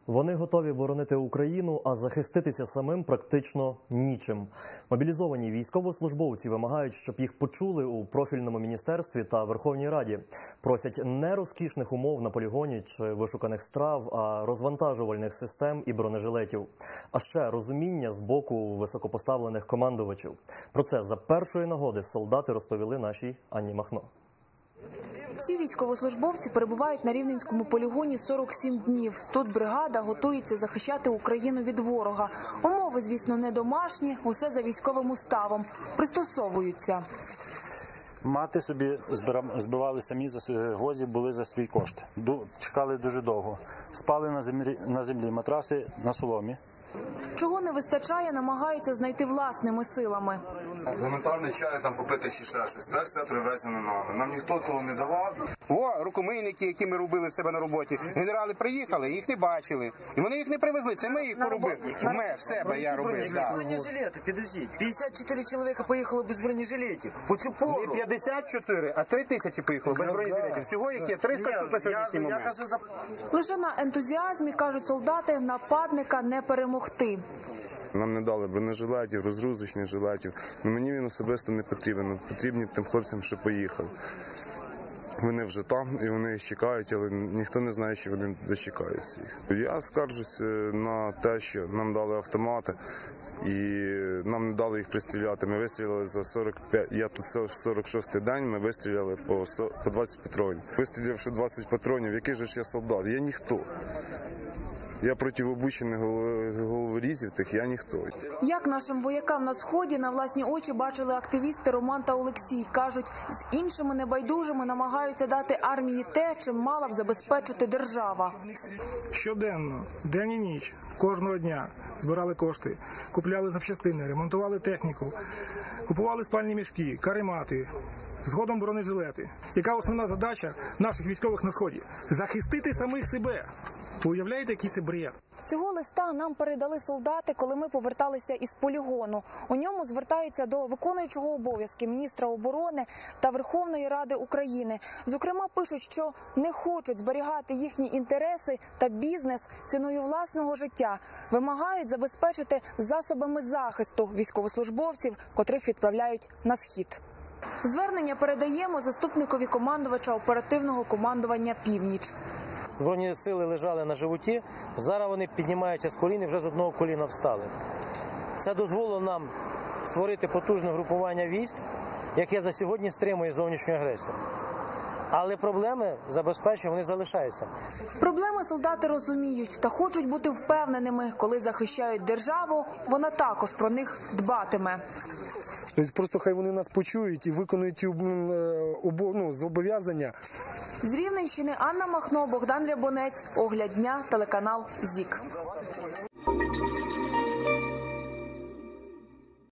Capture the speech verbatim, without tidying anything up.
Вони готові боронити Україну, а захиститися самим практично нічим. Мобілізовані військовослужбовці вимагають, щоб їх почули у профільному міністерстві та Верховній Раді. Просять не розкішних умов на полігоні чи вишуканих страв, а розвантажувальних систем і бронежилетів. А ще розуміння з боку високопоставлених командувачів. Про це за першої нагоди солдати розповіли нашій Анні Махно. Ці військовослужбовці перебувають на Рівненському полігоні сорок сім днів. Тут бригада готується захищати Україну від ворога. Умови, звісно, не домашні, усе за військовим уставом. Пристосовуються. Мати собі збивали самі за гозі, були за свій кошт. Чекали дуже довго. Спали на землі, на землі матраси на соломі. Чого не вистачає, намагаються знайти власними силами. Елементарний чай, там попити ще щось, те все привезено нами. Нам ніхто того не давав. О, рукомийники, які ми робили в себе на роботі. Генерали приїхали, їх не бачили. І вони їх не привезли, це ми їх поробили. Ми, в себе я робив, так. Бронежилети, підождіть. п'ятдесят чотири чоловіка поїхали без бронежилетів. По цю пору. Не п'ятдесят чотири, а три тисячі поїхали без бронежилетів. Всього їх є триста штук на сьогоднішній момент. Лише на ентузіазмі, кажуть солдати, нападника не перемогти. Нам не дали бронежилетів, розгрузочних жилетів. Ну, мені він особисто не потрібен. Потрібні тим хлопцям, що поїхали. Вони вже там і вони їх чекають, але ніхто не знає, чи вони дочекаються їх. Я скаржусь на те, що нам дали автомати і нам не дали їх пристріляти. Ми вистріляли за сорок п'ять, я тут сорок шостий день, ми вистріляли по, по двадцять патронів. Вистрілявши двадцять патронів, який же ж я солдат? Я ніхто. Я проти обучених головорізів тих, я ніхто. Як нашим воякам на Сході на власні очі бачили активісти Роман та Олексій. Кажуть, з іншими небайдужими намагаються дати армії те, чим мала б забезпечити держава. Щоденно, день і ніч, кожного дня збирали кошти, купляли запчастини, ремонтували техніку, купували спальні мішки, каремати, згодом бронежилети. Яка основна задача наших військових на Сході? Захистити самих себе. Уявляєте, який це бред? Цього листа нам передали солдати, коли ми поверталися із полігону. У ньому звертаються до виконуючого обов'язки міністра оборони та Верховної Ради України. Зокрема, пишуть, що не хочуть зберігати їхні інтереси та бізнес ціною власного життя. Вимагають забезпечити засобами захисту військовослужбовців, котрих відправляють на Схід. Звернення передаємо заступникові командувача оперативного командування «Північ». Збройні сили лежали на животі, зараз вони піднімаються з колін і вже з одного коліна встали. Це дозволило нам створити потужне групування військ, яке за сьогодні стримує зовнішню агресію. Але проблеми забезпечення вони залишаються. Проблеми солдати розуміють та хочуть бути впевненими, коли захищають державу, вона також про них дбатиме. Просто хай вони нас почують і виконують ті ну, зобов'язання. З Рівненщини Анна Махно, Богдан Рябонець, Огляд дня, телеканал ЗІК.